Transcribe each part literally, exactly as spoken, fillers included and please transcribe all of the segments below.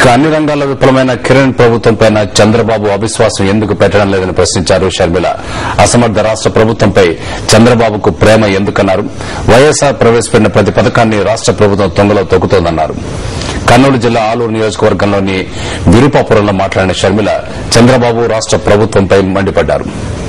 అన్ని రంగాల్లో విఫలమైన కిరణ్ ప్రభుత్వంపై చంద్రబాబు అవిశ్వాసం ఎందుకు పెట్టడం లేదని ప్రశ్నించారు షర్మిల. అసమర్థ రాష్ట ప్రభుత్వంపై చంద్రబాబుకు ప్రేమ ఎందుకన్నారు. వైఎస్ఆర్ ప్రవేశపెట్టిన ప్రతి పథకాన్ని రాష్ట ప్రభుత్వం తొంగలో తొక్కుతోందన్నారు. కర్నూలు జిల్లా ఆలూరు నియోజకవర్గంలోని విరుపాపురంలో మాట్లాడిన షర్మిల చంద్రబాబు రాష్ట ప్రభుత్వంపై మండిపడ్డారు.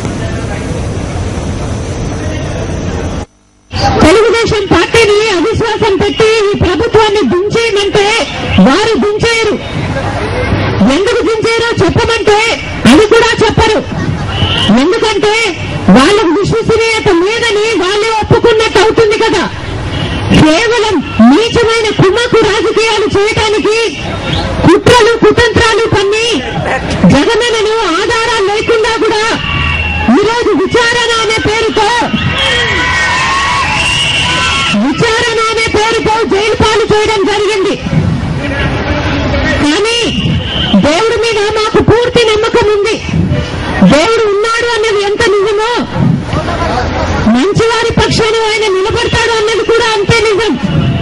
తెలుగుదేశం పార్టీని అవిశ్వాసం పెట్టి ఈ ప్రభుత్వాన్ని దించేయమంటే వారు దించేయరు. ఎందుకు దించారో చెప్పమంటే అది కూడా చెప్పరు. ఎందుకంటే వాళ్ళకు విశ్వసనీయత లేదని వాళ్ళే ఒప్పుకున్నట్టు అవుతుంది కదా. కేవలం నీచమైన కుమ్మకు రాజకీయాలు చేయడానికి కుట్రలు కుతంత్రాలు పన్ని జగనన్నను ఆధారాలు లేకుండా కూడా ఈరోజు విచారణ అనే పేరుతో విచారణ అనే పేరుతో జైలు పాలు చేయడం జరిగింది. కానీ దేవుడి మీద మాకు పూర్తి నమ్మకం ఉంది. దేవుడు ఉన్నాడు అన్నది ఎంత నిజమో మంచివారి పక్షాన ఆయన నిలబడతాడు అన్నది కూడా అంతే నిజం.